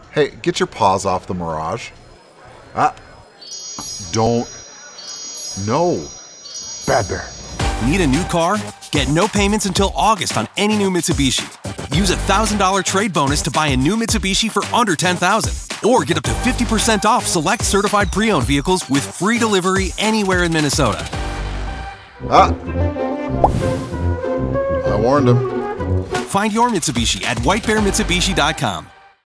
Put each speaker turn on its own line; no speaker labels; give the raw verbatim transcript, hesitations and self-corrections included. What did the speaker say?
Hey, get your paws off the Mirage. Ah. Don't. No.
Bad Bear.
Need a new car? Get no payments until August on any new Mitsubishi. Use a one thousand dollar trade bonus to buy a new Mitsubishi for under ten thousand dollars. Or get up to fifty percent off select certified pre-owned vehicles with free delivery anywhere in Minnesota.
Ah. I warned him.
Find your Mitsubishi at white bear mitsubishi dot com.